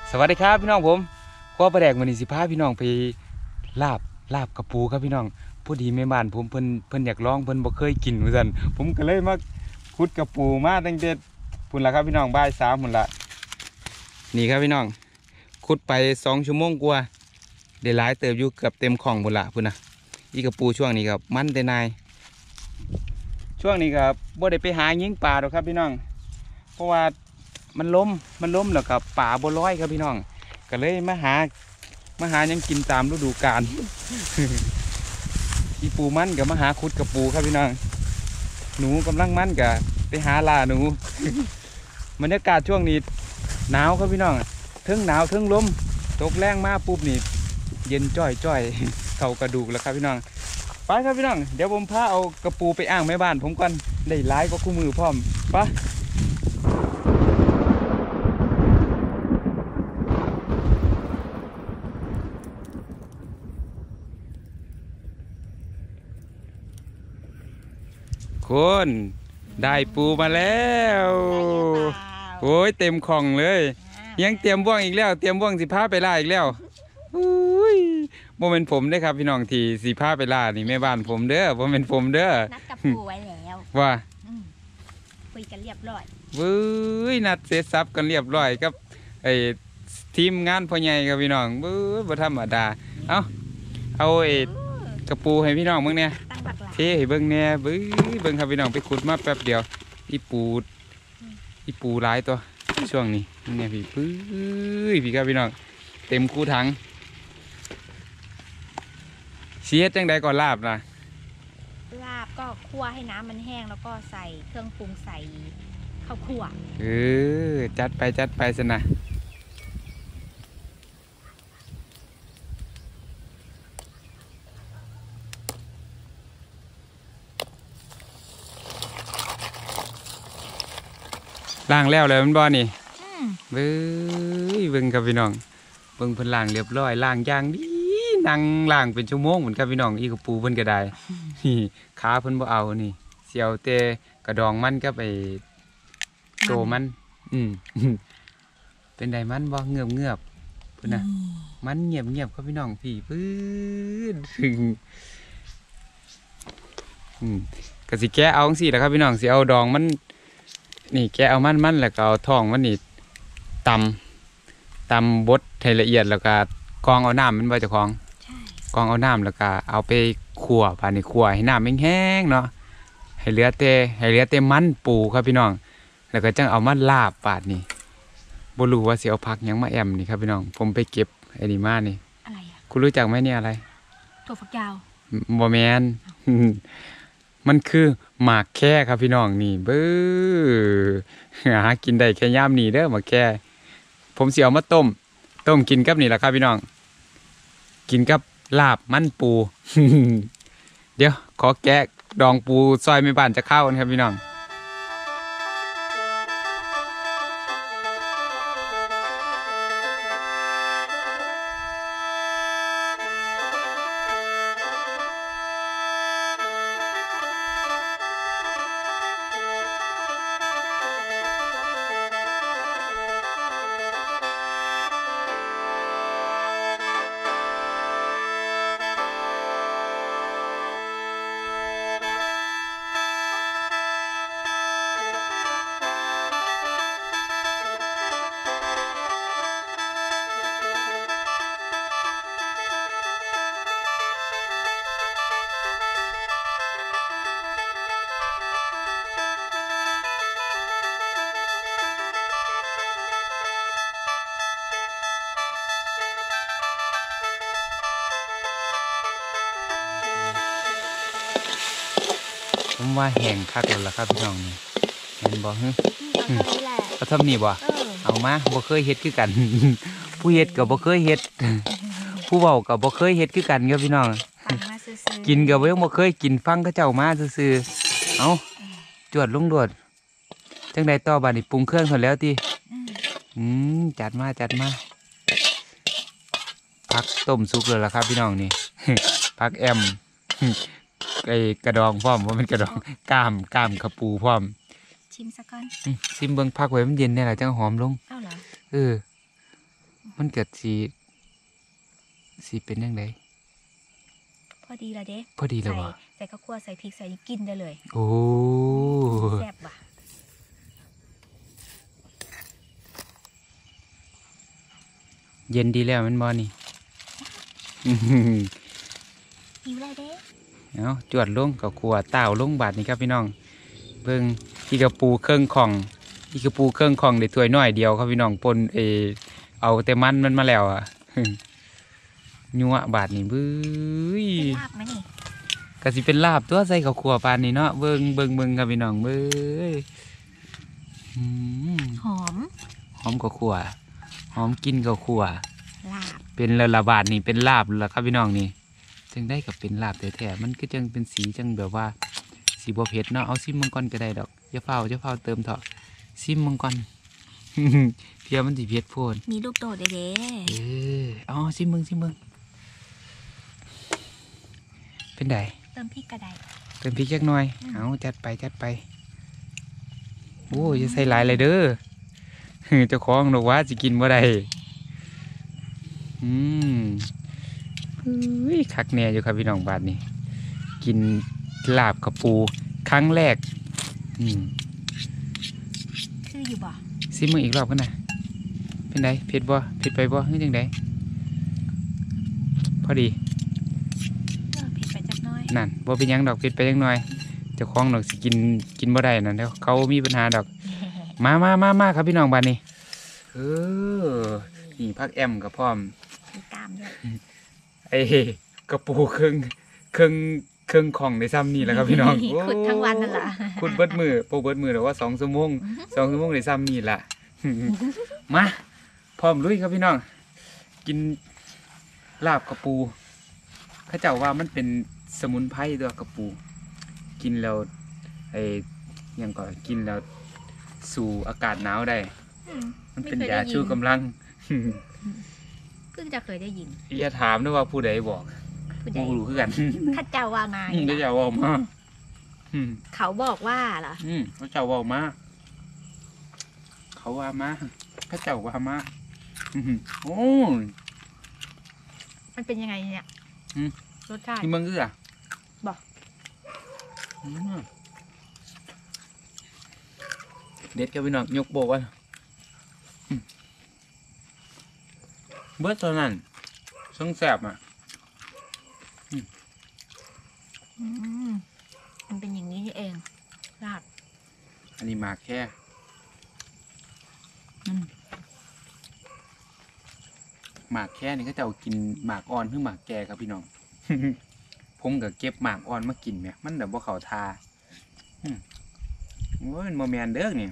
สวัสดีครับพี่น้องผมข้อประแดกมันนี่สิพาพี่น้องไปลาบกระปูครับพี่น้องผู้ดีแม่บ้านผมเพิ่นอยากลองเพิ่นบ่เคยกินเหมือนกันผมก็เลยมาขุดกระปูมาตั้งแต่พุ่นละครับพี่น้องบ่าย3พุ่นละนี่ครับพี่น้องขุดไป2 ชั่วโมงกว่าได้หลายเติบอยู่เกือบเต็มของพุ่นละพุ่นนะอีกระปูช่วงนี้ครับมันแต่นายช่วงนี้ครับบ่ได้ไปหายิงปลาหรอกครับพี่น้องเพราะว่ามันล้มแล้วกับป่าบัวลอยครับพี่น้องก็เลยมาหายังกินตามฤดูกาล อีปูมันกับมาหาคุดกับปูครับพี่น้องหนูกำลังมันกับไปหาล่าหนู บรรยากาศช่วงนี้หนาวครับพี่น้องทั้งหนาวทั้งลมตกแรงมากปุ๊บนี่เย็นจ้อย เข่ากระดูกแล้วครับพี่น้องไปครับพี่น้องเดี๋ยวผมพาเอากระปูไปอ่างแม่บ้านผมก่อนได้หลายก็คู่มือพร้อมไปคนได้ปูมาแล้วโอ้ยเต็มของเลยยังเตรียมบ่วงอีกแล้วเตรียมบ่วงสิพาไปล่าอีกแล้วอุ้ยโมเมนผมเด้อครับพี่น้องที่สิพาไปล่านี่แม่บ้านผมเด้อโมเมนผมเด้อนัดกับปูไว้แล้วว่าคุยกันเรียบร้อยเว้ยนัดเสร็จสับกันเรียบร้อยกับไอ้ทีมงานพ่อใหญ่ครับพี่น้องเว้ยบ่ธรรมดาเอาไอ้กระปูให้พี่น้องเบิ่งเนี่ยเทให้เบิ่งเนี่ยเบิ่งครับพี่น้องไปขุดมาแป๊บเดียวอีปูหลายตัวช่วงนี้เนี่ยพี่พี่ครับพี่น้องเต็มคูถังเสียจังใดก่อนลาบนะลาบก็คั่วให้น้ำมันแห้งแล้วก็ใส่เครื่องปรุงใส่ข้าวคั่วจัดไปสินะล้างแล้วเลยมันบ่นี่เบิ่งครับพี่น้องเบิ่งเพิ่นล้างเรียบร้อยล้างอย่างดีนั่งล้างเป็นชั่วโมงเหมือนกับพี่น้องอีกระปูเพิ่นก็ได้นี่ขาเพิ่นบ่เอานี่เสียวแต่กระดองมันก็ไปโตมันเป็นไดมันบ่เงือบเพิ่นน่ะมันเงียบครับพี่น้องพี่ถึงก็สิแกะเอาจังซี่แหละครับพี่น้องสิเอาดองมันนี่แกเอามันแล้วก็เอาท้องมันนี่ตำบดให้ละเอียดแล้วก็กรองเอาน้ำมันไว้เจ้าของกรองเอาน้ำแล้วก็เอาไปคั่วป่านนี้คั่วให้น้ำแห้งๆเนาะให้เหลือแต่มันปูครับพี่น้องแล้วก็จังเอามาลาบปาดนี่บ่รู้ว่าสิเอาผักหยังมาแอมนี่ครับพี่น้องผมไปเก็บไอ้นี่มานี่อะไรอ่ะคุณรู้จักไหมเนี่ยอะไรถั่วฝักยาวบ่แม่น มันคือหมากแค่ครับพี่น้องนี่หากินได้แค่ย่ามนี่เด้อหมากแค่ผมสิเอามาต้มกินกับนี่แหละครับพี่น้องกินกับลาบมันปู เดี๋ยวขอแกะดองปูซอยไม่บ้านจะเข้ากันครับพี่น้องผมว่าแห้งคักแล้วล่ะครับพี่น้องนี่เห็นบ่ฮึเอาทำนี่บ่เอามาบ่เคยเฮ็ดคือกัน ผู้เฮ็ดก็บ่เคยเฮ็ด ผู้เว้าก็บ่เคยเฮ็ดคือกันครับพี่น้องกินก็บ่เคยกินฟังเขาเจ้ามาซื่อๆเอาจวดลงโดดจังใดต่อบัดนี้ปรุงเครื่องเสร็จแล้วติจัดมาผักต้มสุกเลยล่ะครับพี่น้องนี่ ผักแอม ไอ้กระดองพร้อมว่ามันกระดองกล้ามกระปูพร้อมชิมสักก่อนซิมเบิ้งพักไว้มันเย็นเนี่ยแหละจังหอมลงเอ้าเหรอเออมันเกิดสีเป็นยังไงพอดีละเด้พอดีเลยวะใส่ข้าวคั่วใส่พริกใส่กินได้เลยโอ้แซ่บว่ะเย็นดีแล้วแมันบ่นี่หิวเลยเด้เอาจวดลงกับขัวเต่าลงบาดนี่ครับพี่น้องเบิ่งที่กระปูเครื่องของที่กระปูเครื่องของได้ถ้วยน้อยเดียวครับพี่น้องปนเอาแต่มันมาแล้วอ่ะ ยัวบาดนี่บื้ยเป็นลาบไหมนี่ก็สิเป็นลาบตัวใส่กับขัวปานนี่เนาะเบิ่งครับพี่น้องเบ้ยอืมหอมหอมกับขัวหอมกินกับขัวลาบเป็นละบาทนี่เป็นลาบแล้วครับพี่น้องนี่จังได้กับเป็นลาบแท้ๆมันก็จังเป็นสีจังแบบว่าสีบัวเผ็ดเนาะเอาซิมมังกรก็ได้ดอกอย่าเฝ้าเติมเถอะซิมมังกร เพียมันสิเผ็ดโพดมีลูกโดดเด้เอาซิมมึงเป็นไดเติมพริกกระไดเติมพริกจักหน่อยเอาจัดไปโอ้ยจะใส่หลายเลยเด้อ เจ้าของบอกว่าจะกินบ่ได้เฮ้ยคักแน่อยู่ครับพี่น้องบาทนี่กินลาบกับปูครั้งแรกคืออยู่บ่ซิมึงอีกรอบกันนะเป็นไดเผ็ดบ่เผ็ดไปบ่เฮ้ยจังไดพอดีเผ็ดไปจักหน้อยนั่นบ่เป็นหยังดอกเผ็ดไปจังหน่อยเจ้าของดอกสิกินบ่ได้นั่นแล้วเขามีปัญหาดอก มาครับพี่น้องบาทนี่นี่พักแอมกับพร้อมมีกล้ามด้วยไอ้กระปูเครื่องของในซ้ำนี่แหละครับพี่น้องขุดทั้งวันนั่นล่ะขุดเบิดมือแต่ว่า2 ชั่วโมงในซ้ำนี่แหละ มาพร้อมลุยครับพี่น้องกินลาบกระปูเขาเจ้าว่ามันเป็นสมุนไพรตัวกระปูกินแล้วยังก็กินแล้วสู่อากาศหนาวได้มันเป็นยาชูกำลังเพิ่งจะเคยได้ยินอย่าถามด้วยว่าผู้ใดบอกผู้ใดผู้รู้คือกันข้าเจ้าว่ามาได้เจ้าว่ามาเขาบอกว่าเหรอเขาเจ้าว่ามาเขาว่ามาเขาเจ้าว่ามาโอ้มันเป็นยังไงเนี่ยรสชาติที่มึงคืออ่ะบอกเด็ดกับพี่น้องยกโบกว่าเบิร์ตอนนั้นช่างแสบอ่ะมันเป็นอย่างนี้นี่เองลาบอันนี้หมากแค่หมากแค่นี่ก็จะเอากินหมากอ่อนหรือหมากแก่ครับพี่น้อง ผมก็เก็บหมากอ่อนมากินเนี่ยมันแบบว่าเขาทาโอ้ยโมแมนเด้อเนี่ย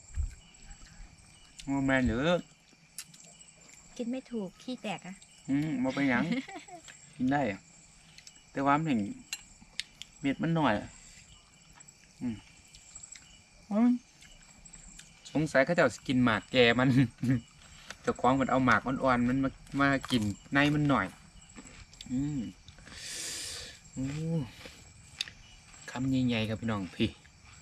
โมแมนเด้อกินไม่ถูกขี้แตกอะมาไปหยัง กินได้อะแต่ว่ามันเห็นเม็ดมันหน่อยสงสัยเขาจะกินหมากแก่มัน เจ้าของมันเอาหมากอ่อนๆมันมากินในมันหน่อยคำใหญ่ๆครับพี่น้องพี่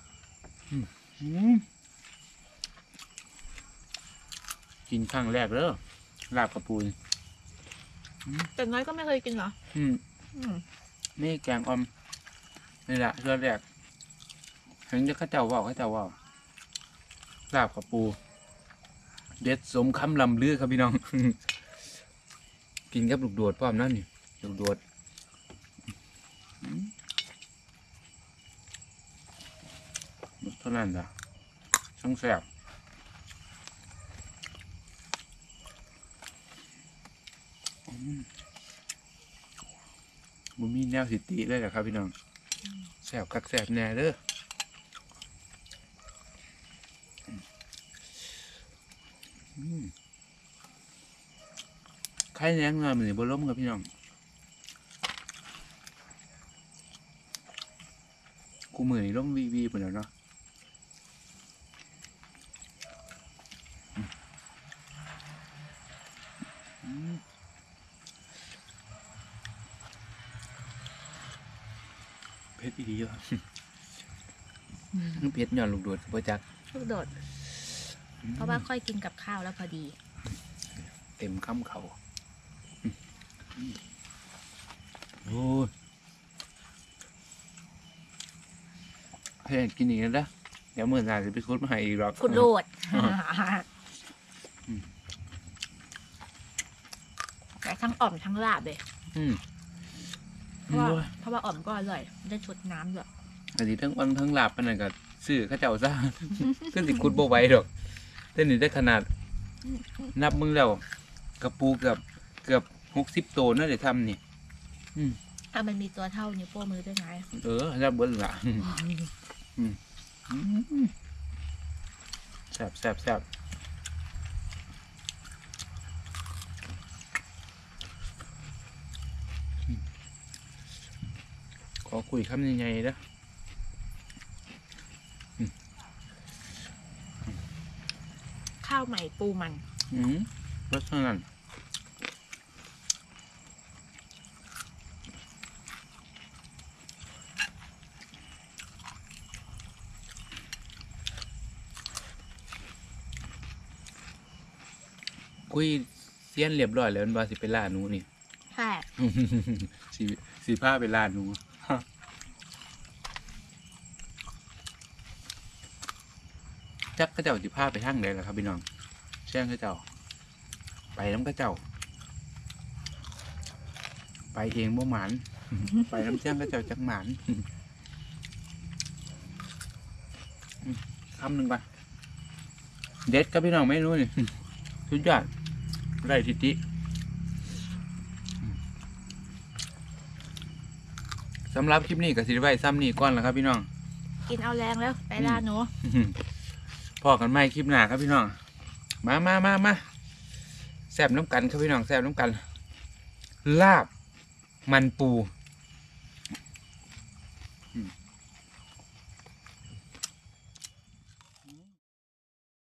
กินครั้งแรกเลยลาบกระปูนแต่น้อยก็ไม่เคยกินเหรอนี่แกงออมนี่แหละเรื่องแรกเห็นจะข้าเจ้าว่าลาบกระปู เด็ดสมคำลำลือครับพี่น้อง กินกับลูกโดดพร้อมนั่นนี่ลูกโดดเท่านั้นล่ะช่างแซ่บมันมีแนวสิติเลยแหละครับพี่น้องแซ่บคักแซ่บแน่เด้อใครแรงงานเหมือนบนล้มครับพี่น้องกูมือนี่ล้มวีไปแล้วเนาะเพชรดีอ่ะเพชรหย่อนลูกโดดโปรจักลูกโดด เพราะว่าค่อยกินกับข้าวแล้วพอดีเต็มคำเขาโอ้ยให้กินอีกแล้วนะเดี๋ยวมื้อหน้าจะไปคุดมาให้อีกรอบคุณโลดแต่ทั้งอ่อมทั้งลาบเลยอืมเพราะว่าอ่อมก็อร่อยได้ชดน้ำด้วยอันนี้ทั้งอ่อนทั้งลาบปานนั้นก็ซื้อเขาเจ้าซะ ก็สิคุดบ่ไหวดอกแต่นี่ได้ขนาด นับมึงแล้วกระปูเกือบ60 ตัวน่าจะทำนี่ถ้ามันมีตัวเท่านิ้วโป้งมือด้วยไงนับเบิ้ลละแซ่บขอคุยคำใหญ่ๆนะข้าวใหม่ปูมันรสเท่านั้นคุยเสี้ยนเรียบร้อยแล้วมันว่าสิไปล่าหนูนี่ใช่สีผ้าไปล่าหนู จักข้าเจ้าสิผ้าไปทางไหนล่ะครับพี่น้องแช่งข้าเจ้า ไปน้ำข้าเจ้า ไปเองบ่หมาน ไปน้ำแช่งข้าเจ้าจักหมานคำหนึ่งไปเด็ดครับพี่น้องไม่รู้นี่ สุดยอดไรทิติสำหรับคลิปนี้ก็สิไว้ซ้ำนี่ก่อนแล้วครับพี่น้องกินเอาแรงแล้วไปล่าหนูพอกันใหม่คลิปหน้าครับพี่น้องมาแซ่บน้ำกันครับพี่น้องแซ่บน้ำกัน ลาบมันปู